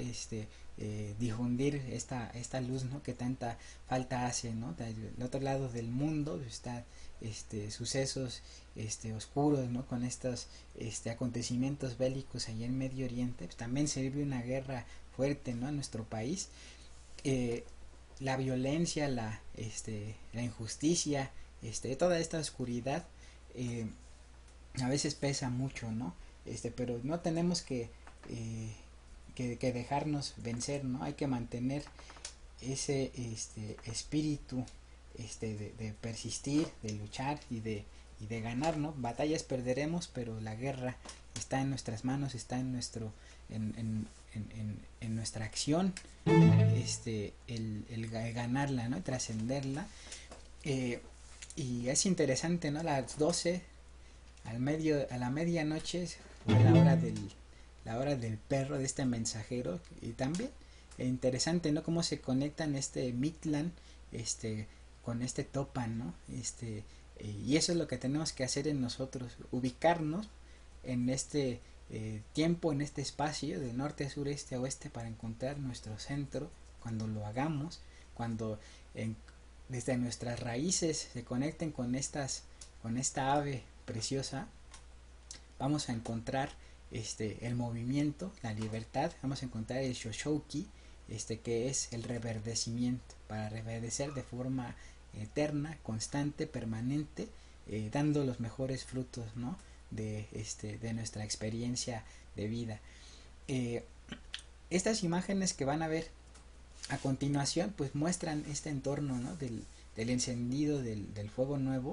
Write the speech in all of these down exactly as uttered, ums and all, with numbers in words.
este eh, difundir esta esta luz, ¿no? Que tanta falta hace, ¿no? Del otro lado del mundo está este sucesos este oscuros, ¿no? Con estos este acontecimientos bélicos allá en Medio Oriente, pues también se vive una guerra fuerte, ¿no? En nuestro país. eh, la violencia, la este la injusticia, este toda esta oscuridad, eh, a veces pesa mucho, ¿no? Este, pero no tenemos que, eh, que, que dejarnos vencer, ¿no? Hay que mantener ese este espíritu este de, de persistir, de luchar y de y de ganar, ¿no? Batallas perderemos, pero la guerra está en nuestras manos, está en nuestro en, en, en, en, en nuestra acción, este el, el, el ganarla, ¿no? Trascenderla. Eh, y es interesante, ¿no? Las doce al medio a la medianoche fue la hora del la hora del perro, de este mensajero. Y también es interesante, no, cómo se conectan este Mictlán este con este Topan, no, este eh, y eso es lo que tenemos que hacer en nosotros, ubicarnos en este eh, tiempo, en este espacio de norte, sur, este, oeste, para encontrar nuestro centro. Cuando lo hagamos, cuando en, desde nuestras raíces se conecten con estas con esta ave preciosa, vamos a encontrar este el movimiento, la libertad, vamos a encontrar el Shoshouki, este que es el reverdecimiento, para reverdecer de forma eterna, constante, permanente, eh, dando los mejores frutos, ¿no? De este de nuestra experiencia de vida. Eh, estas imágenes que van a ver a continuación, pues muestran este entorno, ¿no? Del, del encendido del, del fuego nuevo.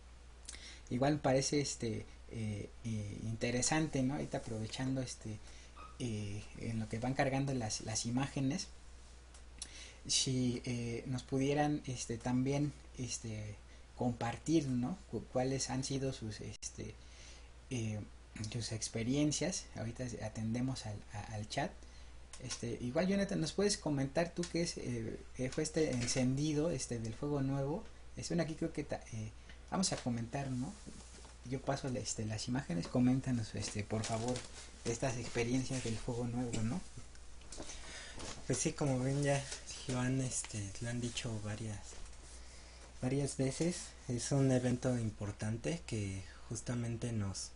Igual parece este eh, eh, interesante, ¿no? Ahorita aprovechando este eh, en lo que van cargando las, las imágenes, si eh, nos pudieran este también este compartir, ¿no? Cuáles han sido sus este eh, sus experiencias. Ahorita atendemos al, a, al chat. Este, igual, Jonathan, ¿nos puedes comentar tú qué es eh, fue este encendido este del fuego nuevo? Es una aquí creo que ta, eh, vamos a comentar, ¿no? Yo paso este, las imágenes, coméntanos este por favor de estas experiencias del fuego nuevo, ¿no? Pues sí, como ven, ya lo han este lo han dicho varias varias veces. Es un evento importante que justamente nos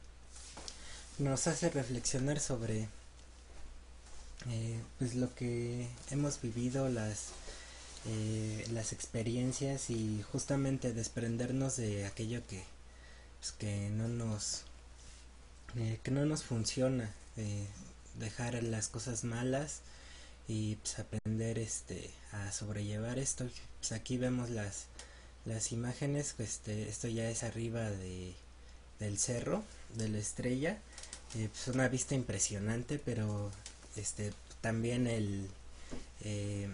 nos hace reflexionar sobre eh, pues lo que hemos vivido, las eh, las experiencias, y justamente desprendernos de aquello que pues, que no nos eh, que no nos funciona, eh, dejar las cosas malas y pues aprender este a sobrellevar esto. Pues aquí vemos las las imágenes. Este esto ya es arriba de del cerro de la Estrella. Eh, pues una vista impresionante, pero este también el eh,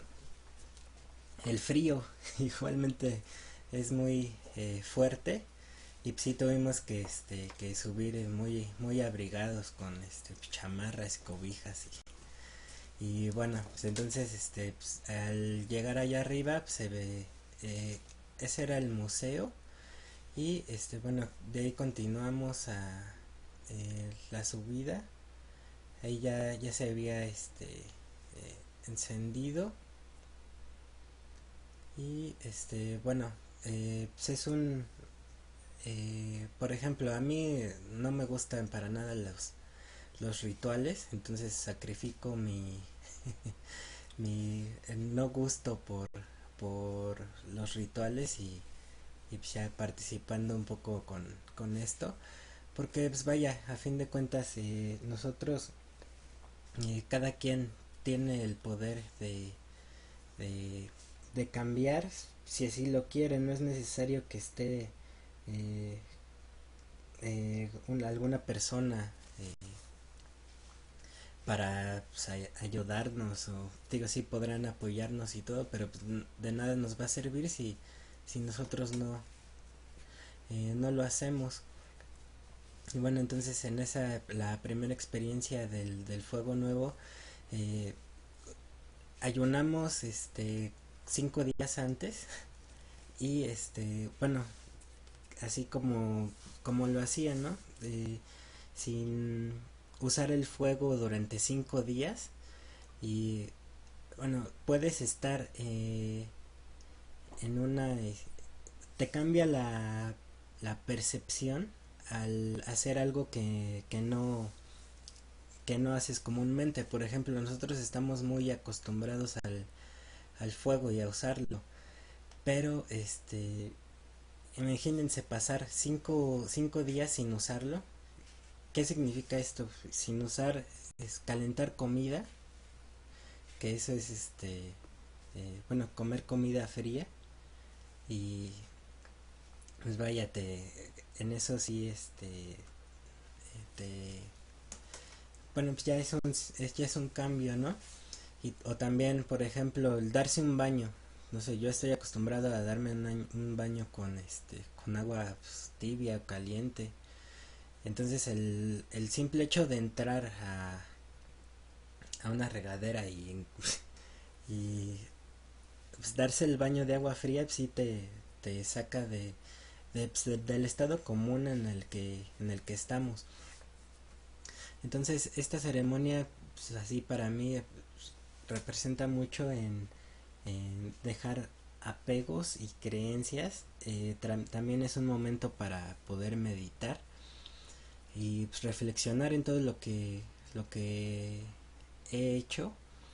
el frío igualmente es muy eh, fuerte, y pues sí tuvimos que este que subir muy muy abrigados con este chamarras y cobijas, y, y bueno, pues entonces este pues, al llegar allá arriba pues, se ve eh, ese era el museo. Y este bueno, de ahí continuamos a eh, la subida. Ahí ya ya se había este eh, encendido. Y este bueno, eh, pues es un eh, por ejemplo, a mí no me gustan para nada los los rituales, entonces sacrifico mi mi no gusto por por los rituales, y, y pues ya participando un poco con, con esto, porque pues vaya, a fin de cuentas eh, nosotros eh, cada quien tiene el poder de, de de cambiar si así lo quiere. No es necesario que esté eh, eh, una, alguna persona eh, para pues, a, ayudarnos, o digo, sí podrán apoyarnos y todo, pero pues, de nada nos va a servir si si nosotros no eh, no lo hacemos. Y bueno, entonces en esa la primera experiencia del, del fuego nuevo, eh, ayunamos este cinco días antes, y este bueno, así como como lo hacían, ¿no? Eh, sin usar el fuego durante cinco días, Y bueno, puedes estar eh, en una... te cambia la, la percepción al hacer algo que, que no que no haces comúnmente. Por ejemplo, nosotros estamos muy acostumbrados al, al fuego y a usarlo, pero este imagínense pasar cinco, cinco días sin usarlo. ¿Qué significa esto? Sin usar es calentar comida, que eso es este eh, bueno, comer comida fría. Y pues vaya, te, en eso sí este te, bueno, pues ya es un, es, ya es un cambio, ¿no? Y, o también, por ejemplo, el darse un baño. No sé, yo estoy acostumbrado a darme un, un baño con este con agua pues, tibia o caliente. Entonces el, el simple hecho de entrar a, a una regadera y, y pues, darse el baño de agua fría pues, sí te, te saca de, de, pues, de, del estado común en el que en el que estamos. Entonces esta ceremonia pues, así para mí pues, representa mucho en, en dejar apegos y creencias. Eh, también es un momento para poder meditar y pues, reflexionar en todo lo que lo que he hecho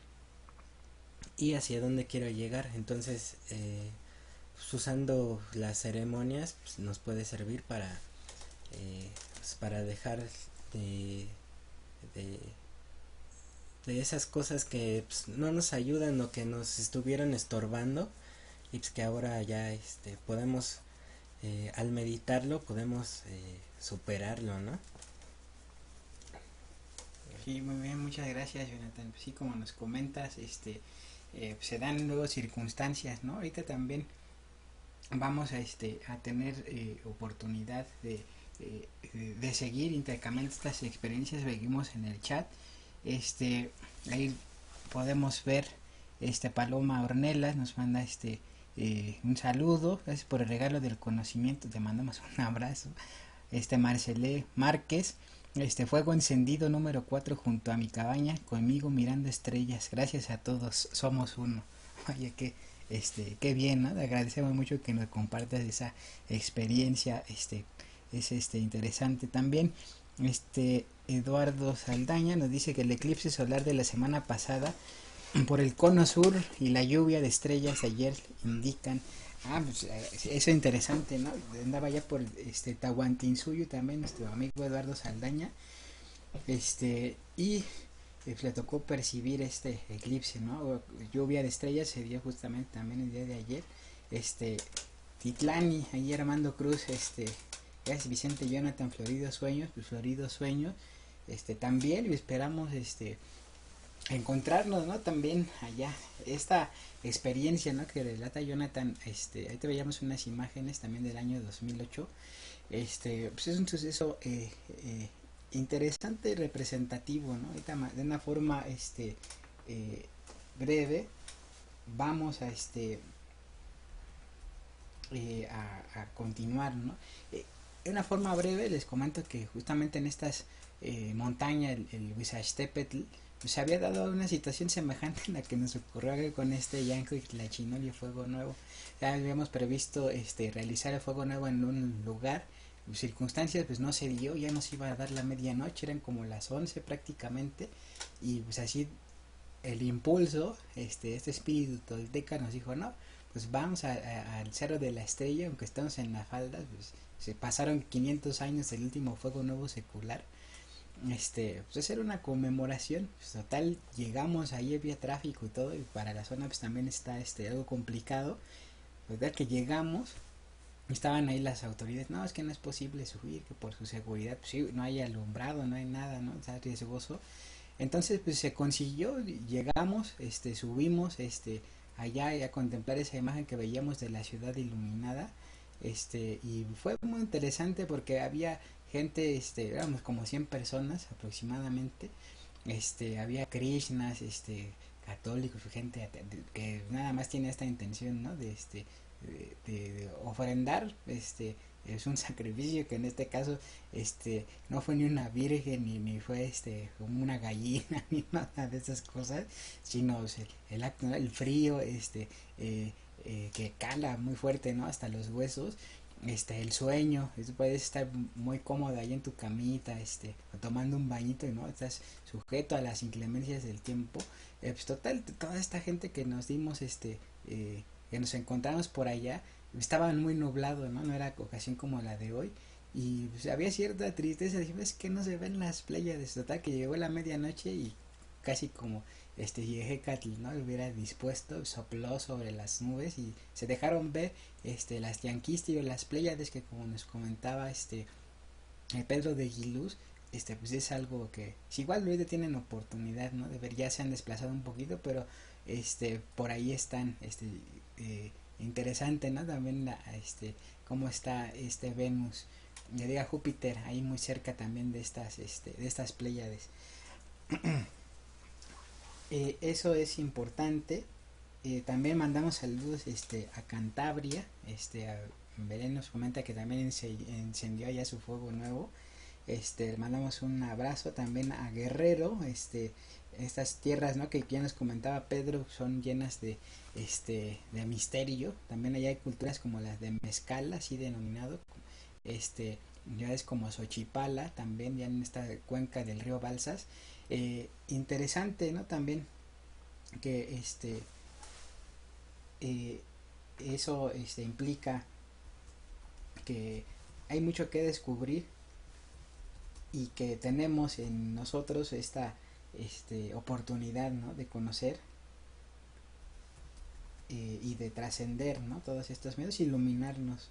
y hacia dónde quiero llegar. Entonces eh, pues, usando las ceremonias pues, nos puede servir para eh, pues, para dejar de, de de esas cosas que pues, no nos ayudan o que nos estuvieron estorbando y pues que ahora ya este podemos eh, al meditarlo podemos eh, superarlo, ¿no? Sí, muy bien, muchas gracias, Jonathan. Sí, como nos comentas, este, eh, se dan luego circunstancias, ¿no? Ahorita también vamos a, este, a tener eh, oportunidad de, eh, de seguir intercambiando estas experiencias. Seguimos en el chat. Este, ahí podemos ver, este, Paloma Ornelas nos manda este eh, un saludo. Gracias por el regalo del conocimiento. Te mandamos un abrazo. Este, Marcelé Márquez. Este, fuego encendido número cuatro junto a mi cabaña, conmigo mirando estrellas. Gracias a todos, somos uno. Oye, qué, este, qué bien, ¿no? Te agradecemos mucho que nos compartas esa experiencia. Este, es este interesante también. Este, Eduardo Saldaña nos dice que el eclipse solar de la semana pasada por el cono sur y la lluvia de estrellas ayer indican. Ah, pues eso es interesante, ¿no? Andaba ya por este Tahuantinsuyo también, nuestro amigo Eduardo Saldaña. Este, y pues, le tocó percibir este eclipse, ¿no? Lluvia de estrellas se dio justamente también el día de ayer. Este, Titlani, ahí Armando Cruz, este, gracias Vicente Jonathan, Floridos Sueños, pues Floridos Sueños, este, también esperamos, este, encontrarnos, ¿no? También allá, esta experiencia, ¿no? Que relata Jonathan, este, ahí te veíamos unas imágenes también del año dos mil ocho, este, pues es un suceso eh, eh, interesante y representativo, ¿no? Ahorita de una forma, este, eh, breve, vamos a, este, eh, a, a, continuar, ¿no? Eh, de una forma breve les comento que justamente en estas eh, montañas, el, el Huizachtepetl, pues se había dado una situación semejante en la que nos ocurrió con este Yanco y Tlachinol y Fuego Nuevo. Ya habíamos previsto este realizar el Fuego Nuevo en un lugar, circunstancias pues no se dio, ya nos iba a dar la medianoche, eran como las once prácticamente, y pues así el impulso, este, este espíritu tolteca nos dijo, no, pues vamos a, a, al Cerro de la Estrella, aunque estamos en la falda, pues se pasaron quinientos años del último Fuego Nuevo secular. Este, pues hacer una conmemoración, pues total, llegamos, ahí había tráfico y todo, y para la zona pues también está este algo complicado, pues ya que llegamos, estaban ahí las autoridades, no, es que no es posible subir, que por su seguridad, pues sí, no hay alumbrado, no hay nada, ¿no? Está riesgoso. Entonces pues se consiguió, llegamos, este, subimos, este, allá a contemplar esa imagen que veíamos de la ciudad iluminada, este, y fue muy interesante porque había gente, este, éramos como cien personas aproximadamente, este, había Krishnas, este, católicos, gente que nada más tiene esta intención, ¿no? De este, de, de, de ofrendar, este, es un sacrificio que en este caso este no fue ni una virgen ni, ni fue este como una gallina ni nada de esas cosas, sino o sea, el acto, ¿no? El frío este eh, eh, que cala muy fuerte, no, hasta los huesos, este el sueño, es, puedes estar muy cómodo ahí en tu camita este tomando un bañito y no estás sujeto a las inclemencias del tiempo. Eh, pues total, toda esta gente que nos dimos este eh, que nos encontramos por allá estaba muy nublado, ¿no? No era ocasión como la de hoy. Y pues, había cierta tristeza. Dije, es que no se ven las playas. Total, que llegó la medianoche y casi como este Yehecatl, ¿no? Lo hubiera dispuesto, sopló sobre las nubes y se dejaron ver este las Tianquisti o las Pléyades que como nos comentaba este eh, Pedro de Guiluz, este pues es algo que si igual ahorita tienen oportunidad, ¿no? De ver, ya se han desplazado un poquito, pero este por ahí están este eh, interesante, ¿no? También la, este cómo está este Venus, ya diga Júpiter, ahí muy cerca también de estas este de estas Pléyades. Eh, eso es importante. Eh, también mandamos saludos este a Cantabria, este a Belén nos comenta que también encendió ya su fuego nuevo. Este, mandamos un abrazo también a Guerrero, este, estas tierras, ¿no? Que ya nos comentaba Pedro, son llenas de, este, de misterio. También allá hay culturas como las de Mezcal, así denominado, este, ya es como Xochipala, también ya en esta cuenca del río Balsas. Eh, interesante, ¿no? También que, este, eh, eso, este, implica que hay mucho que descubrir y que tenemos en nosotros esta este, oportunidad, ¿no? De conocer eh, y de trascender, ¿no? Todos estos medios, iluminarnos.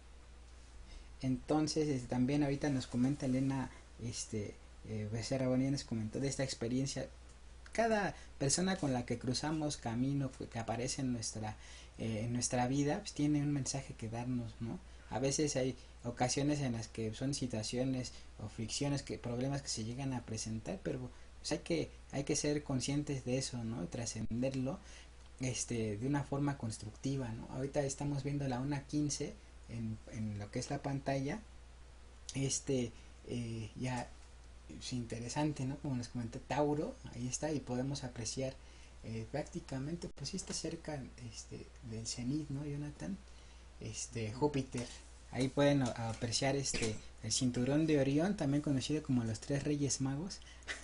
Entonces este, también ahorita nos comenta Elena este, eh, Becerra Bonilla, nos comentó de esta experiencia. Cada persona con la que cruzamos camino, que aparece en nuestra, eh, en nuestra vida, pues tiene un mensaje que darnos, ¿no? A veces hay ocasiones en las que son situaciones o fricciones, que problemas que se llegan a presentar, pero pues hay que hay que ser conscientes de eso, ¿no? Trascenderlo este de una forma constructiva, ¿no? Ahorita estamos viendo la una quince en, en lo que es la pantalla. Este eh, ya es interesante, ¿no? Como les comenté, Tauro, ahí está, y podemos apreciar eh, prácticamente, pues sí está cerca este, del cenit, ¿no, Jonathan? Este, Júpiter. Ahí pueden apreciar este el cinturón de Orión, también conocido como los tres Reyes Magos.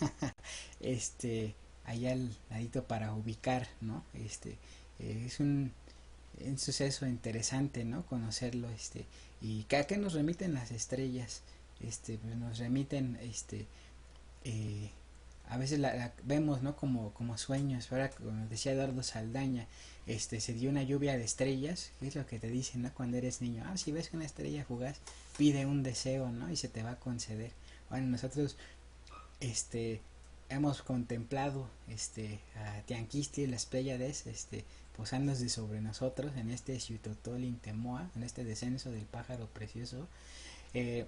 este, allá al ladito para ubicar, ¿no? Este, eh, es un, un suceso interesante, ¿no? Conocerlo, este, y ¿a qué nos remiten las estrellas? Este, pues nos remiten, este, eh, a veces la, la vemos, ¿no? Como, como sueños. Ahora, como decía Eduardo Saldaña, este, se dio una lluvia de estrellas, que es lo que te dicen, ¿no? Cuando eres niño, ah, si ves una estrella fugaz, pide un deseo, ¿no? Y se te va a conceder. Bueno, nosotros, este, hemos contemplado, este, a Tianquisti, las Pléyades, este, posándose sobre nosotros en este Xiuhtotol Temoa, en este descenso del pájaro precioso, eh,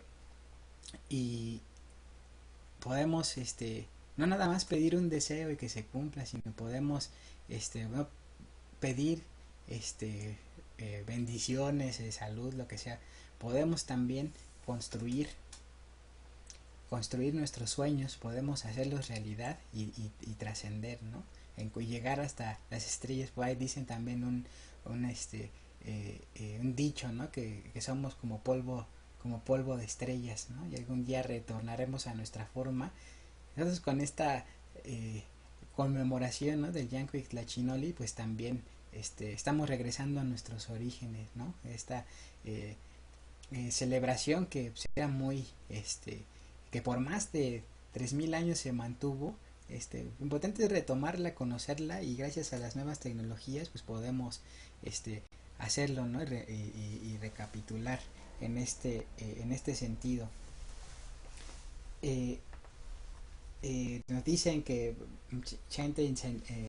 y podemos, este, no nada más pedir un deseo y que se cumpla, sino podemos, este, no, pedir, este, eh, bendiciones, eh, salud, lo que sea. Podemos también construir, construir nuestros sueños, podemos hacerlos realidad y, y, y trascender, ¿no? En llegar hasta las estrellas. Por ahí dicen también un, un este, eh, eh, un dicho, ¿no? Que, que somos como polvo, como polvo de estrellas, ¿no? Y algún día retornaremos a nuestra forma. Entonces con esta eh, conmemoración, ¿no? Del Yankuik Tlachinoli, pues también este, estamos regresando a nuestros orígenes, ¿no? Esta eh, eh, celebración que pues, era muy, este, que por más de tres mil años se mantuvo. Este, importante es retomarla, conocerla, y gracias a las nuevas tecnologías pues podemos este, hacerlo, ¿no? Y, re, y, y recapitular en este, eh, en este sentido. Eh, eh, nos dicen que gente eh,